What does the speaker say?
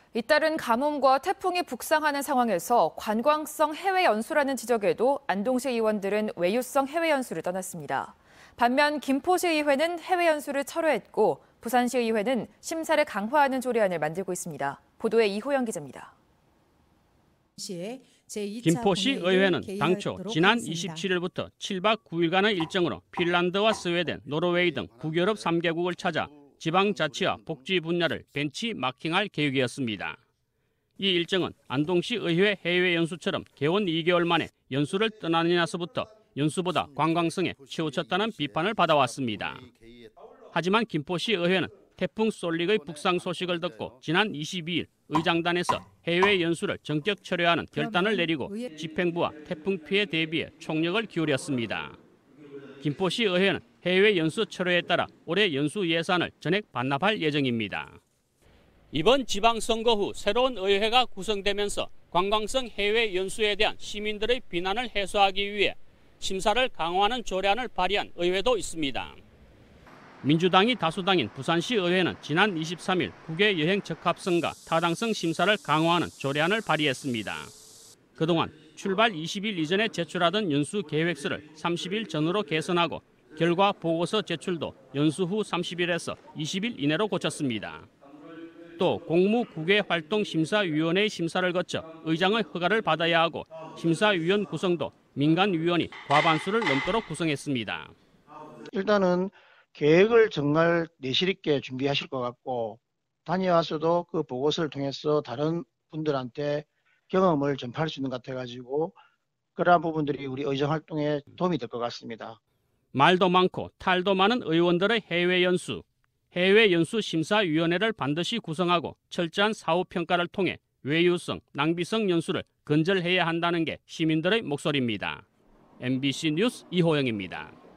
잇따른 가뭄과 태풍이 북상하는 상황에서 관광성 해외 연수라는 지적에도 안동시 의원들은 외유성 해외 연수를 떠났습니다. 반면 김포시 의회는 해외 연수를 철회했고 부산시 의회는 심사를 강화하는 조례안을 만들고 있습니다. 보도에 이호영 기자입니다. 김포시 의회는 당초 지난 27일부터 7박 9일간의 일정으로 핀란드와 스웨덴, 노르웨이 등 북유럽 3개국을 찾아 지방자치와 복지 분야를 벤치마킹할 계획이었습니다. 이 일정은 안동시 의회 해외 연수처럼 개원 2개월 만에 연수를 떠나느냐서부터 연수보다 관광성에 치우쳤다는 비판을 받아왔습니다. 하지만 김포시 의회는 태풍 쏠릭의 북상 소식을 듣고 지난 22일 의장단에서 해외 연수를 전격 철회하는 결단을 내리고 집행부와 태풍 피해 대비에 총력을 기울였습니다. 김포시 의회는 해외 연수 철회에 따라 올해 연수 예산을 전액 반납할 예정입니다. 이번 지방선거 후 새로운 의회가 구성되면서 관광성 해외 연수에 대한 시민들의 비난을 해소하기 위해 심사를 강화하는 조례안을 발의한 의회도 있습니다. 민주당이 다수당인 부산시 의회는 지난 23일 국외 여행 적합성과 타당성 심사를 강화하는 조례안을 발의했습니다. 그동안 출발 20일 이전에 제출하던 연수 계획서를 30일 전후로 개선하고 결과 보고서 제출도 연수 후 30일에서 20일 이내로 고쳤습니다. 또 공무국외활동심사위원회의 심사를 거쳐 의장의 허가를 받아야 하고 심사위원 구성도 민간위원이 과반수를 넘도록 구성했습니다. 일단은 계획을 정말 내실 있게 준비하실 것 같고 다녀와서도 그 보고서를 통해서 다른 분들한테 경험을 전파할 수 있는 것 같아가지고 그러한 부분들이 우리 의정 활동에 도움이 될 것 같습니다. 말도 많고 탈도 많은 의원들의 해외 연수. 해외 연수 심사위원회를 반드시 구성하고 철저한 사후 평가를 통해 외유성, 낭비성 연수를 근절해야 한다는 게 시민들의 목소리입니다. MBC 뉴스 이호영입니다.